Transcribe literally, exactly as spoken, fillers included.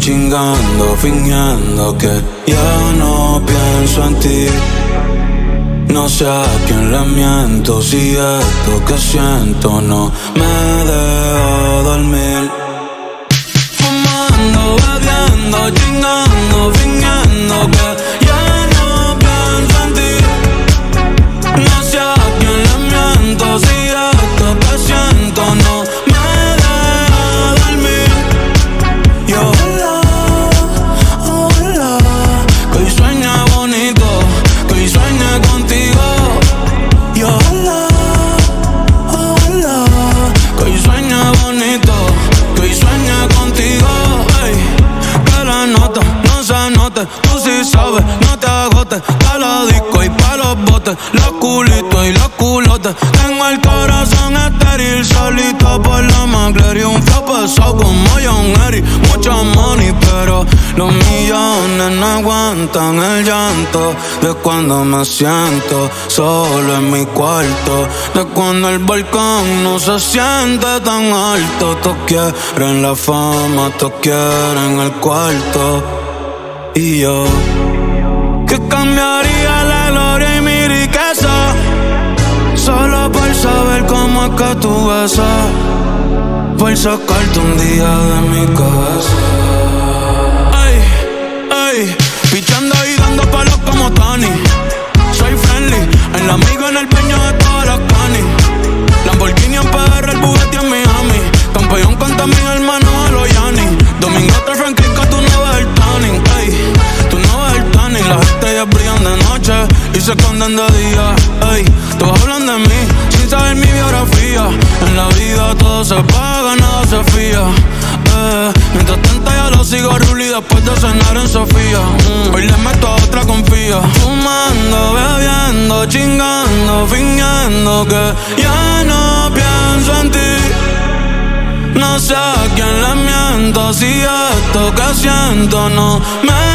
chingando, fingiendo que ya no pienso en ti. No sé a quién le miento, si esto que siento no me deja dormir. Fumando, bebiendo, chingando, fingiendo que ya no pienso en ti. No sé a quién le miento, si esto que siento no me deja dormir. Y ojalá, ojalá, que hoy sueñe bonito, que hoy sueñe contigo. Y ojalá, ojalá, que hoy sueñe bonito, que hoy sueñe contigo. Ey, que la nota no se note, tú sí sabes, no te agotes. Pa' la disco y pa' los botes, los culitos y los culotes. Tengo el corazón estéril, solito por la McLaren. Un flow pesado como John Eric, mucho money, pero los millones no aguantan el llanto de cuando me siento solo en mi cuarto, de cuando el balcón no se siente tan alto. Todos quieren la fama, todos quieren el cuarto. Y yo, que cambiaría la gloria y mi riqueza solo por saber cómo es que tú besas, por sacarte un día de mi cabeza. Ey, ey, pichando y dando palos como Tony. Soy friendly, el amigo en el peño de todas las canis. Lamborghini en P R, el Bugatti en Miami. Campeón contra mis hermanos a los Yanni. Domingo te Francisco, tú no ves el tanning. Ey, tú no ves el tanning. Las estrellas brillan de noche y se esconden de día. Ey, todos hablan de mí sin saber mi biografía. En la vida todo se paga, nada se fía. Eh, mientras tanto ya lo sigo ruli después de cenar en Sofía. Mm, hoy le meto a otra confía. Fumando, bebiendo, chingando, fingiendo que ya no pienso en ti. No sé a quién le miento, si esto que siento no me